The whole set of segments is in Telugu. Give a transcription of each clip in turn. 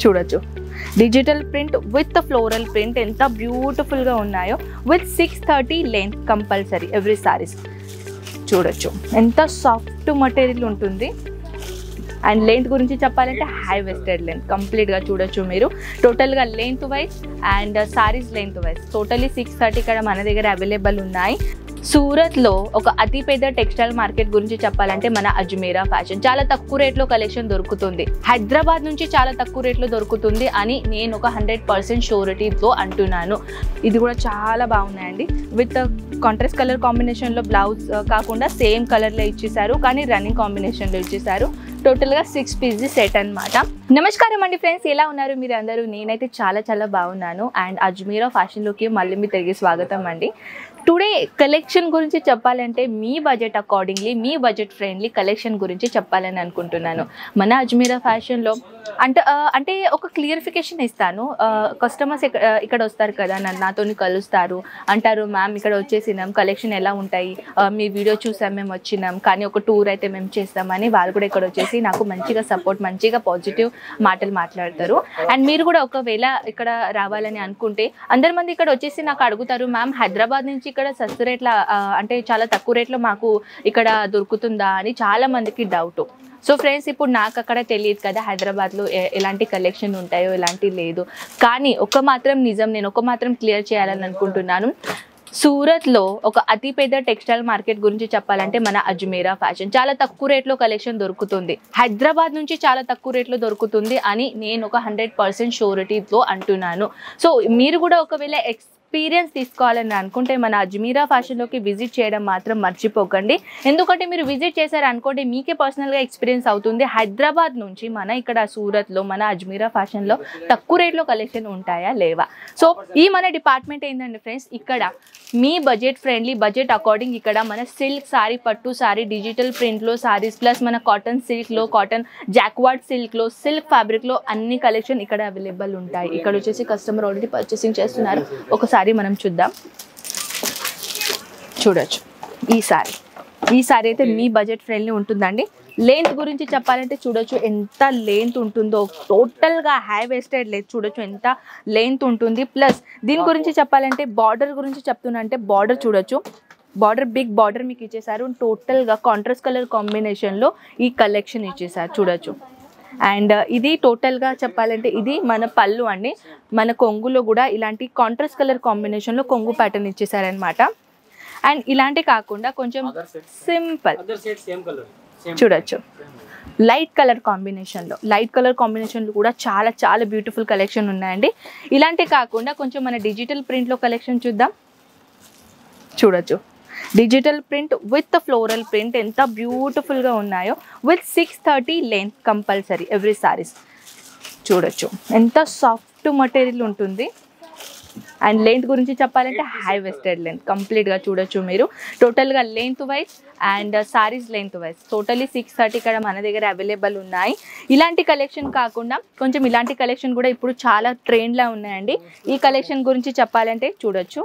చూడొచ్చు digital print with floral print ఎంత బ్యూటిఫుల్గా ఉన్నాయో with 630 length compulsory every saris. చూడొచ్చు ఎంత సాఫ్ట్ మెటీరియల్ ఉంటుంది. అండ్ లెంత్ గురించి చెప్పాలంటే హై వెస్టెడ్ లెంత్ కంప్లీట్గా చూడొచ్చు మీరు. టోటల్గా length wise and saris length wise totally 630 ఇక్కడ మన దగ్గర అవైలబుల్ ఉన్నాయి. సూరత్లో ఒక అతిపెద్ద టెక్స్టైల్ మార్కెట్ గురించి చెప్పాలంటే మన అజ్మీరా ఫ్యాషన్. చాలా తక్కువ రేట్లో కలెక్షన్ దొరుకుతుంది. హైదరాబాద్ నుంచి చాలా తక్కువ రేట్లో దొరుకుతుంది అని నేను ఒక 100% షూరిటీతో అంటున్నాను. ఇది కూడా చాలా బాగున్నాయండి. విత్ కాంట్రాస్ట్ కలర్ కాంబినేషన్లో బ్లౌజ్ కాకుండా సేమ్ కలర్లో ఇచ్చేసారు, కానీ రన్నింగ్ కాంబినేషన్లో ఇచ్చేసారు. టోటల్గా 6 పీస్ సెట్ అనమాట. నమస్కారం అండి ఫ్రెండ్స్, ఎలా ఉన్నారు మీరు అందరూ? నేనైతే చాలా బాగున్నాను. అండ్ అజ్మీరా ఫ్యాషన్లోకి మళ్ళీ మీ తిరిగి స్వాగతం అండి. టుడే కలెక్షన్ గురించి చెప్పాలంటే మీ బడ్జెట్ అకార్డింగ్లీ, మీ బడ్జెట్ ఫ్రెండ్లీ కలెక్షన్ గురించి చెప్పాలని అనుకుంటున్నాను. మన అజ్మీరా ఫ్యాషన్లో అంటే ఒక క్లియరిఫికేషన్ ఇస్తాను. కస్టమర్స్ ఇక్కడ వస్తారు కదా, నాతో కలుస్తారు, అంటారు మ్యామ్ ఇక్కడ వచ్చేసినాం, కలెక్షన్ ఎలా ఉంటాయి, మీ వీడియో చూసాం, మేము వచ్చినాం, కానీ ఒక టూర్ అయితే మేము చేస్తామని వాళ్ళు కూడా ఇక్కడ వచ్చేసి నాకు మంచిగా సపోర్ట్, మంచిగా పాజిటివ్ మాటలు మాట్లాడతారు. అండ్ మీరు కూడా ఒకవేళ ఇక్కడ రావాలని అనుకుంటే అందరి మంది ఇక్కడ వచ్చేసి నాకు అడుగుతారు, మ్యామ్ హైదరాబాద్ నుంచి ఇక్కడ సస్తు రేట్ల అంటే చాలా తక్కువ రేట్లో మాకు ఇక్కడ దొరుకుతుందా అని చాలా మందికి డౌట్. సో ఫ్రెండ్స్, ఇప్పుడు నాకు అక్కడ తెలియదు కదా హైదరాబాద్లో ఎలాంటి కలెక్షన్ ఉంటాయో ఎలాంటి లేదు, కానీ ఒక మాత్రం నిజం, నేను ఒక మాత్రం క్లియర్ చేయాలని అనుకుంటున్నాను. సూరత్లో ఒక అతిపెద్ద టెక్స్టైల్ మార్కెట్ గురించి చెప్పాలంటే మన అజ్మీరా ఫ్యాషన్. చాలా తక్కువ రేట్లో కలెక్షన్ దొరుకుతుంది. హైదరాబాద్ నుంచి చాలా తక్కువ రేట్లో దొరుకుతుంది అని నేను ఒక 100% షూరిటీతో అంటున్నాను. సో మీరు కూడా ఒకవేళ ఎక్స్పీరియన్స్ తీసుకోవాలని అనుకుంటే మన అజ్మీరా ఫ్యాషన్లోకి విజిట్ చేయడం మాత్రం మర్చిపోకండి. ఎందుకంటే మీరు విజిట్ చేశారు అనుకోండి, మీకే పర్సనల్గా ఎక్స్పీరియన్స్ అవుతుంది. హైదరాబాద్ నుంచి మన ఇక్కడ సూరత్లో మన అజ్మీరా ఫ్యాషన్లో తక్కువ రేట్లో కలెక్షన్ ఉంటాయా లేవా. సో ఈ మన డిపార్ట్మెంట్ ఏంటంటే ఫ్రెండ్స్, ఇక్కడ మీ బడ్జెట్ ఫ్రెండ్లీ, బడ్జెట్ అకార్డింగ్ ఇక్కడ మన సిల్క్ సారీ, పట్టు సారీ, డిజిటల్ ప్రింట్లో సారీస్, ప్లస్ మన కాటన్ సిల్క్లో, కాటన్ జాక్వార్డ్ సిల్క్లో, సిల్క్ ఫ్యాబ్రిక్లో అన్ని కలెక్షన్ ఇక్కడ అవైలబుల్ ఉంటాయి. ఇక్కడ వచ్చేసి కస్టమర్ ఆల్రెడీ పర్చేసింగ్ చేస్తున్నారు. ఒకసారి మనం చూద్దాం. చూడొచ్చు ఈ సారీ అయితే మీ బడ్జెట్ ఫ్రెండ్లీ ఉంటుందండి. లెంత్ గురించి చెప్పాలంటే చూడొచ్చు ఎంత లెంత్ ఉంటుందో. టోటల్గా హై వేస్టెడ్ లెంత్ చూడొచ్చు ఎంత లెంత్ ఉంటుంది. ప్లస్ దీని గురించి చెప్పాలంటే బార్డర్ గురించి చెప్తున్నా అంటే బార్డర్ చూడొచ్చు, బార్డర్ బిగ్ బార్డర్ మీకు ఇచ్చేసారు. టోటల్గా కాంట్రాస్ట్ కలర్ కాంబినేషన్లో ఈ కలెక్షన్ ఇచ్చేసారు చూడొచ్చు. అండ్ ఇది టోటల్గా చెప్పాలంటే ఇది మన పళ్ళు అండి. మన కొంగులో కూడా ఇలాంటి కాంట్రాస్ట్ కలర్ కాంబినేషన్లో కొంగు ప్యాటర్న్ ఇచ్చేసారనమాట. అండ్ ఇలాంటి కాకుండా కొంచెం సింపుల్ చూడొచ్చు లైట్ కలర్ కాంబినేషన్లో కూడా చాలా బ్యూటిఫుల్ కలెక్షన్ ఉన్నాయండి. ఇలాంటి కాకుండా కొంచెం మన డిజిటల్ ప్రింట్లో కలెక్షన్ చూద్దాం. చూడొచ్చు digital print with floral print ఎంత బ్యూటిఫుల్గా ఉన్నాయో with 630 length compulsory every saris. చూడొచ్చు ఎంత సాఫ్ట్ మెటీరియల్ ఉంటుంది. అండ్ లెంత్ గురించి చెప్పాలంటే హై వెస్టెడ్ లెంత్ కంప్లీట్గా చూడొచ్చు మీరు. టోటల్గా length wise and saris length wise totally 630 ఇక్కడ మన దగ్గర అవైలబుల్ ఉన్నాయి. ఇలాంటి కలెక్షన్ కాకుండా కొంచెం ఇలాంటి కలెక్షన్ కూడా ఇప్పుడు చాలా ట్రెండ్లో ఉన్నాయండి. ఈ కలెక్షన్ గురించి చెప్పాలంటే చూడొచ్చు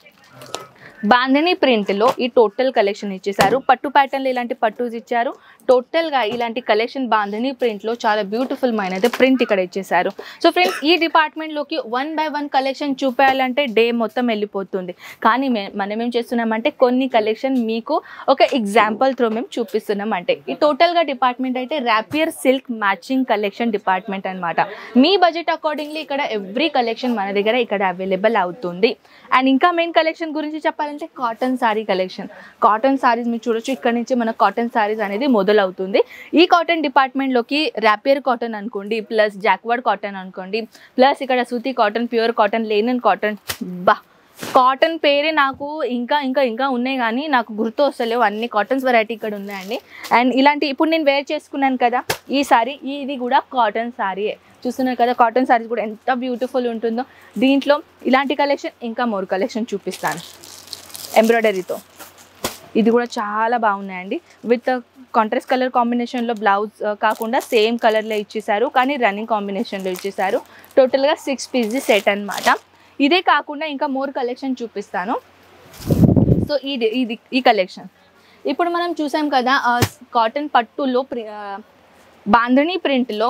బాంధనీ ప్రింట్లో ఈ టోటల్ కలెక్షన్ ఇచ్చేసారు. పట్టు ప్యాటర్న్లో ఇలాంటి పట్టూస్ ఇచ్చారు. టోటల్గా ఇలాంటి కలెక్షన్ బాంధనీ ప్రింట్లో చాలా బ్యూటిఫుల్ మైనది ప్రింట్ ఇక్కడ ఇచ్చేసారు. సో ఫ్రెండ్స్, ఈ డిపార్ట్మెంట్లోకి 1 by 1 కలెక్షన్ చూపించాలంటే డే మొత్తం వెళ్ళిపోతుంది. కానీ మనం ఏం చేస్తున్నామంటే కొన్ని కలెక్షన్ మీకు ఒక ఎగ్జాంపుల్ త్రో మేము చూపిస్తున్నాం. అంటే ఈ టోటల్గా డిపార్ట్మెంట్ అయితే rapier silk matching collection department అనమాట. మీ బడ్జెట్ అకార్డింగ్లీ ఇక్కడ ఎవ్రీ కలెక్షన్ మన దగ్గర ఇక్కడ అవైలబుల్ అవుతుంది. అండ్ ఇంకా మెయిన్ కలెక్షన్ గురించి చెప్పాలంటే cotton sari collection. Cotton saris మీరు చూడొచ్చు, ఇక్కడ నుంచి మన కాటన్ సారీస్ అనేది మొదలవుతుంది. ఈ కాటన్ డిపార్ట్మెంట్లోకి ర్యాపియర్ కాటన్ అనుకోండి, ప్లస్ జాక్వర్డ్ కాటన్ అనుకోండి, ప్లస్ ఇక్కడ సూతి cotton, pure cotton, linen cotton, cotton పేరే నాకు ఇంకా ఉన్నాయి కానీ నాకు గుర్తు వస్తలేవు. అన్ని కాటన్స్ వెరైటీ ఇక్కడ ఉన్నాయండి. అండ్ ఇలాంటి ఇప్పుడు నేను వేర్ చేసుకున్నాను కదా ఈ సారీ, ఇది కూడా కాటన్ సారీయే. చూస్తున్నారు కదా కాటన్ సారీస్ కూడా ఎంత బ్యూటిఫుల్ ఉంటుందో. దీంట్లో ఇలాంటి కలెక్షన్ ఇంకా మోర్ కలెక్షన్ చూపిస్తాను ఎంబ్రాయిడరీతో. ఇది కూడా చాలా బాగున్నాయండి. విత్ కాంట్రాస్ట్ కలర్ కాంబినేషన్లో బ్లౌజ్ కాకుండా సేమ్ కలర్లో ఇచ్చేసారు, కానీ రన్నింగ్ కాంబినేషన్లో ఇచ్చేసారు. టోటల్గా 6 పీస్ సెట్ అనమాట. ఇదే కాకుండా ఇంకా మోర్ కలెక్షన్ చూపిస్తాను. సో ఈ కలెక్షన్ ఇప్పుడు మనం చూసాం కదా కాటన్ పట్టులో బాంధనీ ప్రింట్లో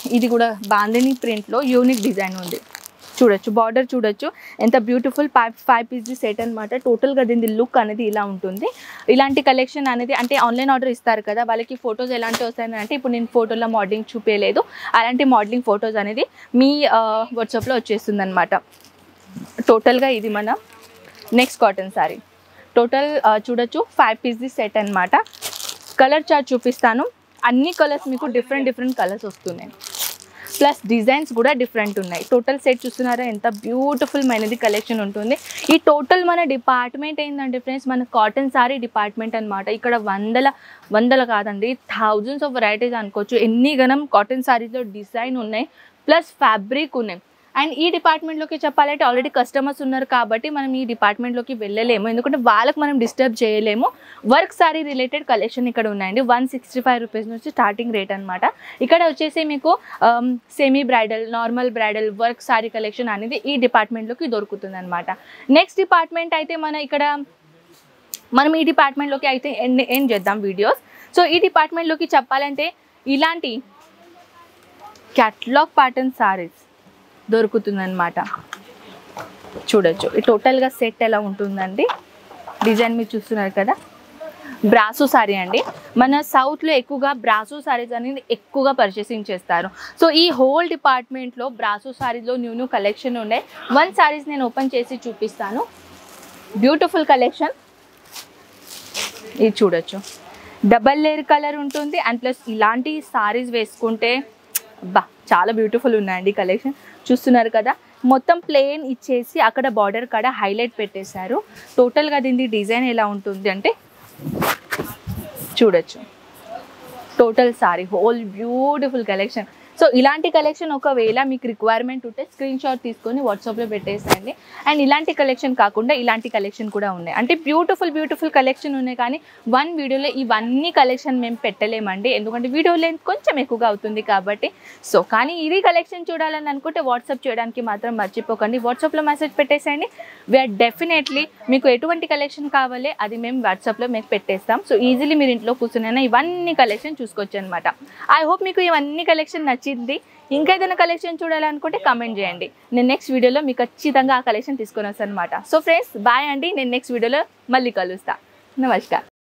ఇది కూడా బాందిని ప్రింట్లో యూనిక్ డిజైన్ ఉంది చూడొచ్చు. బార్డర్ చూడొచ్చు ఎంత బ్యూటిఫుల్ 5 పీస్ సెట్ అనమాట. టోటల్గా దీని లుక్ అనేది ఇలా ఉంటుంది. ఇలాంటి కలెక్షన్ అనేది అంటే ఆన్లైన్ ఆర్డర్ ఇస్తారు కదా, వాళ్ళకి ఫొటోస్ ఎలాంటివి వస్తాయని అంటే ఇప్పుడు నేను ఫోటోలో మోడలింగ్ చూపించలేదు, అలాంటి మోడలింగ్ ఫొటోస్ అనేది మీ వాట్సాప్లో వచ్చేస్తుంది అనమాట. టోటల్గా ఇది మన నెక్స్ట్ కాటన్ శారీ. టోటల్ చూడొచ్చు 5 పీస్ సెట్ అనమాట. కలర్ చార్ట్ చూపిస్తాను. అన్ని కలర్స్ మీకు డిఫరెంట్ కలర్స్ వస్తున్నాయి, ప్లస్ డిజైన్స్ కూడా డిఫరెంట్ ఉన్నాయి. టోటల్ సెట్ చూస్తున్నారా ఎంత బ్యూటిఫుల్ మైనది కలెక్షన్ ఉంటుంది. ఈ టోటల్ మన డిపార్ట్మెంట్ ఏంటంటే ఫ్రెండ్స్, మన కాటన్ సారీ డిపార్ట్మెంట్ అనమాట. ఇక్కడ వందల కాదండి, థౌజండ్స్ ఆఫ్ వెరైటీస్ అనుకోవచ్చు. ఎన్ని గణం కాటన్ సారీస్లో డిజైన్ ఉన్నాయి, ప్లస్ ఫ్యాబ్రిక్ ఉన్నాయి. అండ్ ఈ డిపార్ట్మెంట్లోకి చెప్పాలంటే ఆల్రెడీ కస్టమర్స్ ఉన్నారు కాబట్టి మనం ఈ డిపార్ట్మెంట్లోకి వెళ్ళలేము, ఎందుకంటే వాళ్ళకి మనం డిస్టర్బ్ చేయలేము. వర్క్ సారీ రిలేటెడ్ కలెక్షన్ ఇక్కడ ఉన్నాయండి. 165 రూపీస్ నుంచి స్టార్టింగ్ రేట్ అనమాట. ఇక్కడ వచ్చేసి మీకు semi bridal, normal bridal, work sari collection అనేది ఈ డిపార్ట్మెంట్లోకి దొరుకుతుంది అనమాట. నెక్స్ట్ డిపార్ట్మెంట్ అయితే మనం ఈ డిపార్ట్మెంట్లోకి అయితే ఏం చేద్దాం వీడియోస్. సో ఈ డిపార్ట్మెంట్లోకి చెప్పాలంటే ఇలాంటి క్యాటలాగ్ ప్యాటర్న్ సారీస్ దొరుకుతుందన్నమాట. చూడొచ్చు ఈ టోటల్గా సెట్ ఎలా ఉంటుందండి. డిజైన్ మీరు చూస్తున్నారు కదా, బ్రాసో సారీ అండి. మన సౌత్లో ఎక్కువగా బ్రాసో సారీస్ అనేది ఎక్కువగా పర్చేసింగ్ చేస్తారు. సో ఈ హోల్ డిపార్ట్మెంట్లో బ్రాసో సారీలో న్యూ కలెక్షన్ ఉన్నాయి. 1 సారీస్ నేను ఓపెన్ చేసి చూపిస్తాను. బ్యూటిఫుల్ కలెక్షన్ ఇది చూడొచ్చు. డబల్ లేయర్ కలర్ ఉంటుంది అండ్ ప్లస్ ఇలాంటి సారీస్ వేసుకుంటే చాలా బ్యూటిఫుల్ ఉన్నాయండి కలెక్షన్. చూస్తున్నారు కదా, మొత్తం ప్లెయిన్ ఇచ్చేసి అక్కడ బార్డర్ కాడ హైలైట్ పెట్టేశారు. టోటల్గా దీని డిజైన్ ఎలా ఉంటుంది అంటే చూడొచ్చు. Total sari whole beautiful collection. So ఇలాంటి కలెక్షన్ ఒకవేళ మీకు రిక్వైర్మెంట్ ఉంటే స్క్రీన్ షాట్ తీసుకొని వాట్సాప్లో పెట్టేసేయండి. అండ్ ఇలాంటి కలెక్షన్ కాకుండా ఇలాంటి కలెక్షన్ కూడా ఉన్నాయి. అంటే బ్యూటిఫుల్ కలెక్షన్ ఉన్నాయి, కానీ 1 వీడియోలో ఇవన్నీ కలెక్షన్ మేము పెట్టలేమండి, ఎందుకంటే వీడియో లెంత్ కొంచెం ఎక్కువగా అవుతుంది కాబట్టి. సో కానీ ఇది కలెక్షన్ చూడాలని అనుకుంటే వాట్సాప్ చేయడానికి మాత్రం మర్చిపోకండి. వాట్సాప్లో మెసేజ్ పెట్టేసేయండి. వీఆర్ డెఫినెట్లీ మీకు ఎటువంటి కలెక్షన్ కావాలి అది మేము వాట్సాప్లో మీకు పెట్టేస్తాం. సో ఈజీలీ మీరు ఇంట్లో కూర్చునైనా ఇవన్నీ కలెక్షన్ చూసుకోవచ్చు అనమాట. ఐ హోప్ మీకు ఇవన్నీ కలెక్షన్ నచ్చింది. ఇంకా ఏదైనా కలెక్షన్ చూడాలనుకుంటే కామెంట్ చేయండి. నేను నెక్స్ట్ వీడియోలో మీకు ఖచ్చితంగా ఆ కలెక్షన్ తీసుకొని వస్తాను అనమాట. సో ఫ్రెండ్స్ బాయ్ అండి, నేను నెక్స్ట్ వీడియోలో మళ్ళీ కలుస్తా. నమస్కారం.